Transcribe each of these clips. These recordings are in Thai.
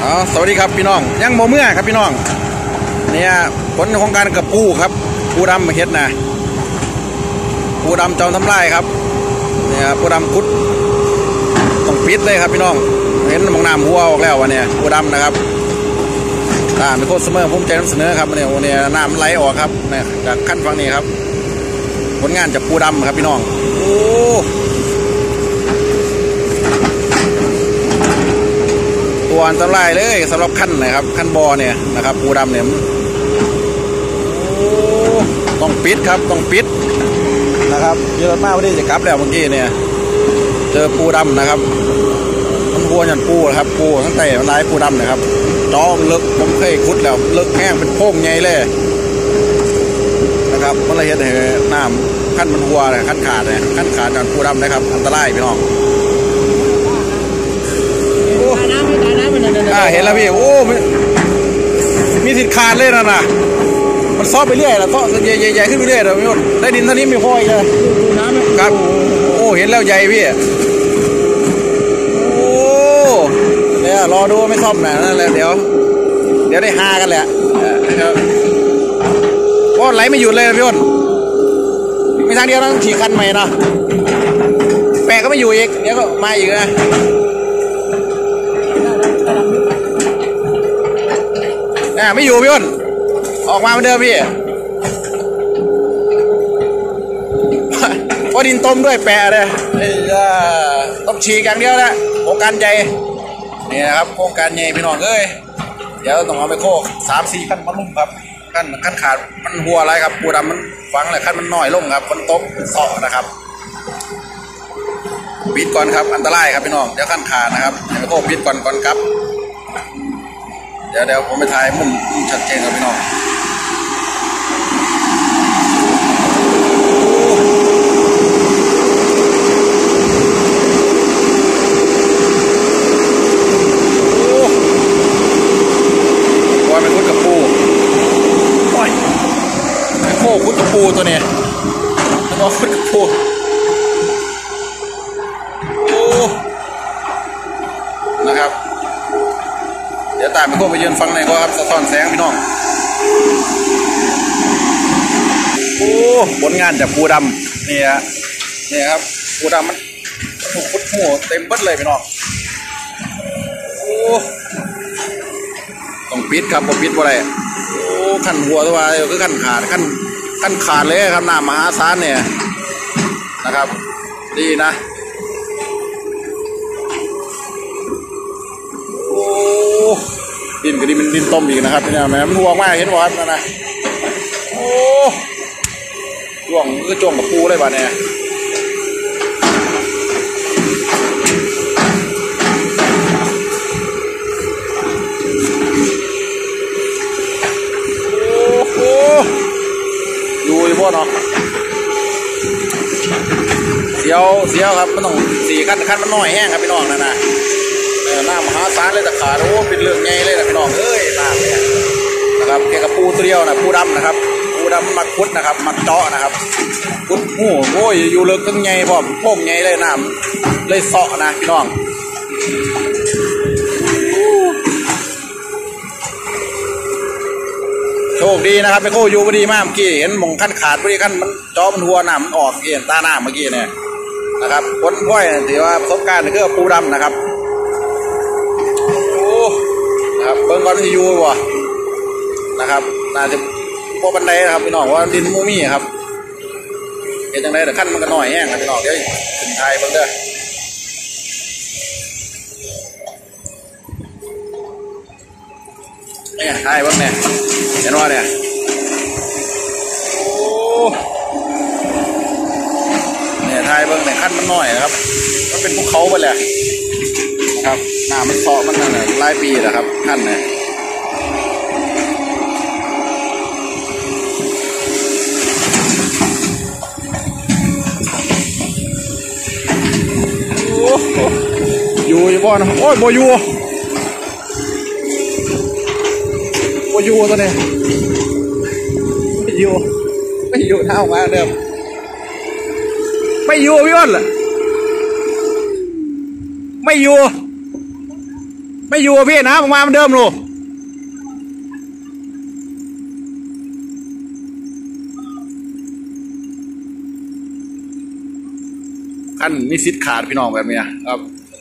สวัสดีครับพี่น้องยังโมเมื่อครับพี่น้องเนี่ยผลของการกับปูครับปูดำเฮ็ดนะปูดำจอมทำลายครับเนี่ยปูดำคุดต้องปิดเลยครับพี่น้องเห็นมองน้ำหัวออกแล้ววันนี้ปูดำนะครับเป็นโคตรเสมอภูมิใจนำเสนอครับเนี่ยวันนี้น้ำไหลออกครับเนี่ยจากขั้นฝั่งนี้ครับผลงานจากปูดำครับพี่น้องโอ้ตัวอันตรายเลยสำหรับขั้นนะครับขั้นบอเนี่ยนะครับปูดำเนี่ยต้องปิดครับต้องปิดนะครับเยอะมากวันนี้จะกลับแล้วเมื่อกี้เนี่ยเจอปูดำนะครับมันบัวยันปูนะครับปูทั้งแต่ลายปูดำนะครับจ้องลึกผมเคยคุดแล้วลึกแห้งเป็นโป่งใหญ่เลยนะครับมันละเอียดเลยน้ำขั้นมันบัวเลยขั้นขาดเลยขั้นขาดจากปูดำนะครับอันตรายพี่น้องเห็นแล้วพี่โอ้มีสิทธิ์ขาดเลยนะมันซอฟไปเรื่อยแล้วก็ใหญ่ขึ้นไปเรื่อยเลยพี่ได้ดินเท่านี้ไม่พออีกเลยครับโอ้เห็นแล้วใหญ่พี่โอ้เนี่ยรอดูไม่ซ่อมนะนั่นแหละเดี๋ยวได้ฮากันแหละก็ไหลไม่หยุดเลยพี่อ้นมีทางเดียวต้องฉีกคันใหม่นะแปะก็ไม่อยู่อีกเดี๋ยวก็มาอีกนะไม่อยู่พี่อ้นออกมาเหมือนเดิมพี่พอดินต้มด้วยแปะเลยต้องฉีกอย่างเดียวแหละโครงการใหญ่นี่นะครับโครงการใหญ่พี่น้องเอ้ยเดี๋ยวต้องเอาไปโค้3-4ขั้นมาลุ่มครับขั้นขาดมันหัวอะไรครับปูดำมันฟังเลยขั้นมันน้อยลงครับฝนตกเสาะนะครับปิดก่อนครับอันตรายครับพี่น้องเดี๋ยวขั้นขาดนะครับไปโค้ปิดก่อนครับเดี๋ยวผมไปถ่ายมุมชัดเจนครับพี่น้องโอ้ยมันคุดกับปูโอ้ยโค้คุดกับปูตัวนี้ตัวคุดกับปูโอ้นะครับเดี๋ยวตามไปพวกไปยืนฟังในก็ครับสะท้อนแสงพี่น้องโอ้ผลงานจากปูดำนี่ครับปูดำมันถูกพุดหัวเต็มเบิดเลยพี่น้องโอ้ต้องปิดครับผมปิดบ่ได้โอ้ขั้นหัวตัวคือขั้นขาดขั้นขาดเลยครับน้ำมหาศาลเนี่ยนะครับดีนะดินก็ดินมันดินต้มอีกนะครับพี่น้องแม่มันห่วงมากเห็นบ่ครับนะโอ้ช่วงก็จ้วงกับปูเลยบ้านเนี่ยโอ้อยู่อีพวกเนาะเสียวครับมันต้อง4ขั้นมันน้อยแห้งครับพี่น้องนะหน้ามหาศาลเลยแต่ขาดโอ้เป็นเรื่องใหญ่เลยนะพี่น้องเอ้ยน้ำเนี่ยนะครับแกกับปูตัวเดียวนะปูดำนะครับปูดำมัดพุดนะครับมัดเจาะนะครับพุดหูโอ้ยอยู่เลิกตั้งใหญ่พร้อมโป่งใหญ่เลยน้ำเลยเสาะนะพี่น้องโชคดีนะครับไม่โคอยู่พอดีมากเมื่อกี้เห็นมองขั้นขาดพอดีขั้นมันเจาะมันหัวน้ำมันออกเห็นตาหน้าเมื่อกี้เนี่ยนะครับพ้นพ้อยถือว่าประสบการณ์คือปูดำนะครับครับเบิ้งก่อนที่อยู่วะนะครับน่าจะพวกบันไดนะครับพี่น้องว่าดินมูมี่ครับเห็นจังไรแต่ขั้นมันก็น้อยแห้งครับพี่น้องเดี๋ยวถึงไทยเบิ้งเด้อเนี่ยไทยเบิ้งเนี่ยเห็นว่าเนี่ยโอ้เนี่ยไทยเบิ้งเนี่ยขั้นมันน้อยนะครับมันเป็นภูเขาไปเลยครับน้ำมันเสาะมันนั่นแหละหลายปีนะครับขั้นเนี่ยอยู่บ่อนะโอ้ยบ่อยู่ตัวนี้ไม่อยู่เท่ามาเดิมไม่อยู่พี่อ้นล่ะไม่อยู่ไม่อยู่พี่น้ำออกมาเหมือนเดิมลูกขั้นมีสิทธิ์ขาดพี่น้องแบบนี้ครับ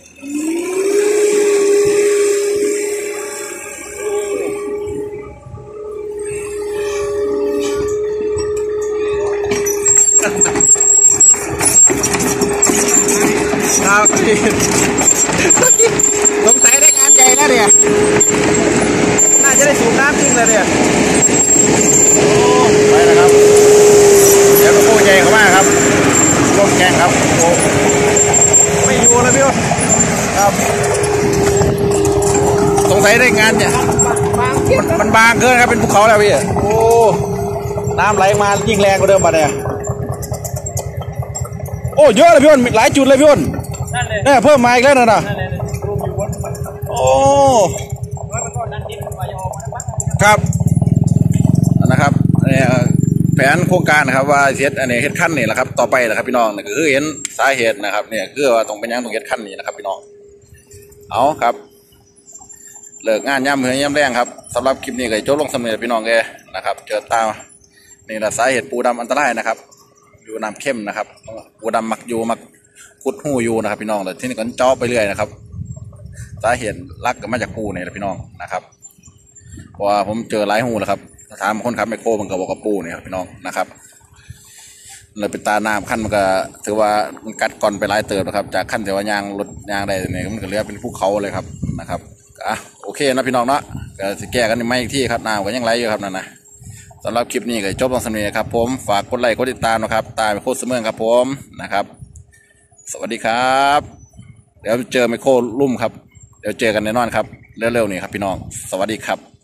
ครับสงสัยได้งานใหญ่แล้วเนี่ยน่าจะได้สูบน้ำจริงเลยเนี่ยโอ้ไปแล้วครับเดี๋ยวก็โค้ใหญ่เข้ามาครับร่มแกงครับโอ้ไม่อยู่เลยพี่ครับสงสัยได้งานเนี่ยมันบางเกินครับเป็นภูเขาแล้วพี่โอ้น้ำไหลมายิ่งแรงกว่าเดิมป่ะเนี่ยโอ้เยอะเลยพี่อ้นหลายจุดเลยพี่อ้นเนี่ยเพิ่มมาอีกแล้วนะโอ้ครับนะครับเนี่ยแผนโครงการนะครับว่าเฮ็ดอันนี้เฮ็ดขั้นนี่แหละครับต่อไปแหละครับพี่น้องนี่คือเห็นสาเหตุนะครับเนี่ยคือว่าต้องเป็นยังต้องเฮ็ดขั้นนี้นะครับพี่น้องเอาครับเลิกงานย่ำเหือย่ำแรงครับสำหรับคลิปนี้ก็จบลงเสมอพี่น้องแกนะครับเจอตานี่แหละสาเหตุปูดำอันตรายนะครับอยู่น้ำเข้มนะครับปูดำมักอยู่มักขุดหูอยู่นะครับพี่น้องแต่ที่นี่ก็เจาะไปเรื่อยนะครับสาเหตุลักก็มาจากปูนี่แหละพี่น้องนะครับเพราะว่าผมเจอหลายหูแล้วครับถามคนขับไมโครมันก็บอกกับปูนี่ครับพี่น้องนะครับเลยเป็นตาน้ำขั้นมันก็ถือว่ามันกัดก่อนไปหลายเติบนะครับจากขั้นแต่ว่ายางรถยางใดเนี่ยมันก็เรียกเป็นภูเขาเลยครับนะครับโอเคนะพี่น้องเนาะก็จะแก้กันไม่อีกที่ครับน้ำก็ยังไหลอยู่ครับนั่นนะสำหรับคลิปนี้ก็จบลงสำเนียงครับผมฝากกดไลค์กดติดตามนะครับตายไมโครเสมอครับผมนะครับสวัสดีครับเดี๋ยวเจอไมโครลุ่มครับเดี๋ยวเจอกันแน่นอนครับเร็วๆนี้ครับพี่น้องสวัสดีครับ